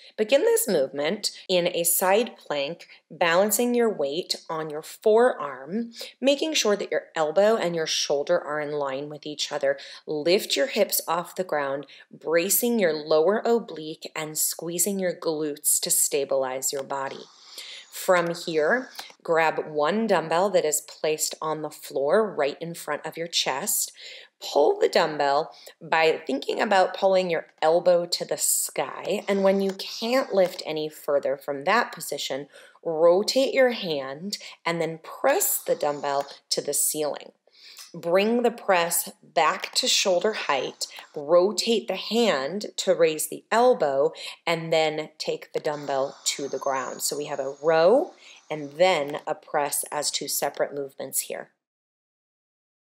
Begin this movement in a side plank, balancing your weight on your forearm, making sure that your elbow and your shoulder are in line with each other. Lift your hips off the ground, bracing your lower oblique and squeezing your glutes to stabilize your body. From here, grab one dumbbell that is placed on the floor right in front of your chest. Pull the dumbbell by thinking about pulling your elbow to the sky. And when you can't lift any further from that position, rotate your hand and then press the dumbbell to the ceiling. Bring the press back to shoulder height, rotate the hand to raise the elbow, and then take the dumbbell to the ground. So we have a row and then a press as two separate movements here.